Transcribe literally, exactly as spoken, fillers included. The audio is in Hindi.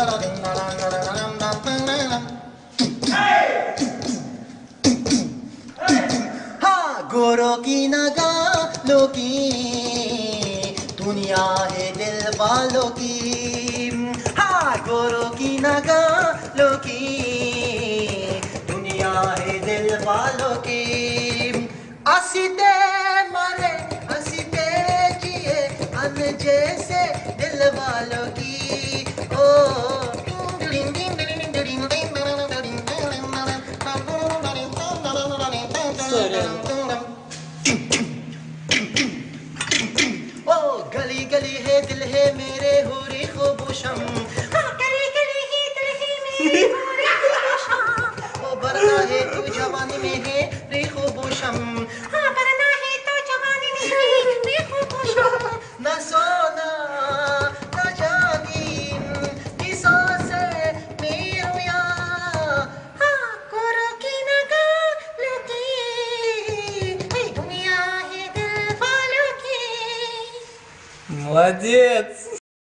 हाँ गोरों की नगालों की दुनिया है दिल वालों की। हाँ गोरों की नगालों की दुनिया है दिल वालों की। हंसते मरे हंसते जिए अन जैसे दिल वालों की। ओ ओ गली गली है दिल है मेरे हुरी खुबूशम। हाँ गली गली है दिल है मेरे हुरी खुबूशम। ओ बरना है तू जवानी में है रे खुबूशम। हाँ बरना है तो जवानी में है रे खुबूशम। न सोना न जानी नी सांसे मेरू या। हाँ गोरों की नगालों की दुनिया है दिल वालों की। Молодец!